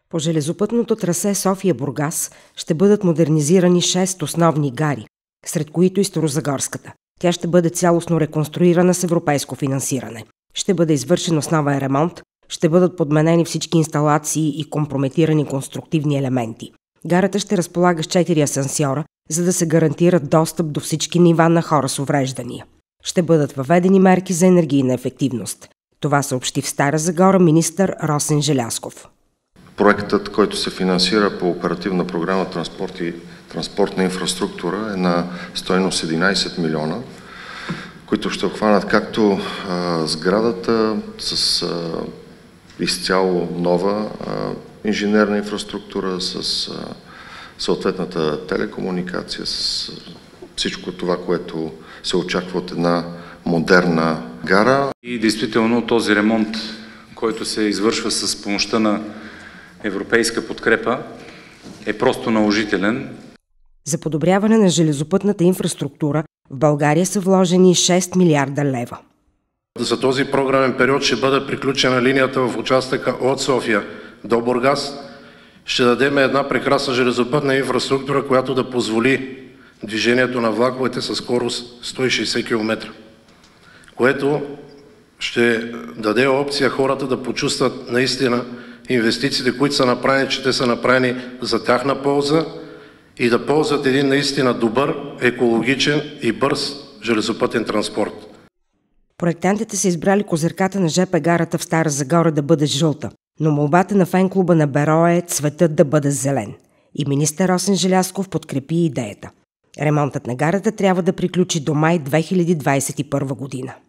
По железопътното трасе София-Бургас ще бъдат модернизирани 6 основни гари, сред които и Старозагорската. Тя ще бъде цялостно реконструирана с европейско финансиране. Ще бъде извършен основен ремонт, ще бъдат подменени всички инсталации и компрометирани конструктивни елементи. Гарата ще разполага с 4 асансьора, за да се гарантира достъп до всички нива на хора с увреждания. Ще бъдат въведени мерки за енергийна ефективност. Това съобщи в Стара Загора министър Росен Желязков. Проектът, който се финансира по оперативна програма Транспорт и транспортна инфраструктура, е на стойност 11 милиона, които ще обхванат както сградата с изцяло нова инженерна инфраструктура, с съответната телекомуникация, с всичко това, което се очаква от една модерна гара. И действително този ремонт, който се извършва с помощта на европейска подкрепа, е просто наложителен. За подобряване на железопътната инфраструктура в България са вложени 6 милиарда лева. За този програмен период ще бъде приключена линията в участъка от София до Бургас. Ще дадем една прекрасна железопътна инфраструктура, която да позволи движението на влаковете със скорост 160 км, което ще даде опция хората да почувстват наистина инвестициите, които са направени, че те са направени за тяхна полза и да ползват един наистина добър, екологичен и бърз железопътен транспорт. Проектантите са избрали козирката на ЖП гарата в Стара Загора да бъде жълта, но молбата на фен-клуба на Берое е цветът да бъде зелен. И министър Росен Желязков подкрепи идеята. Ремонтът на гарата трябва да приключи до май 2021 година.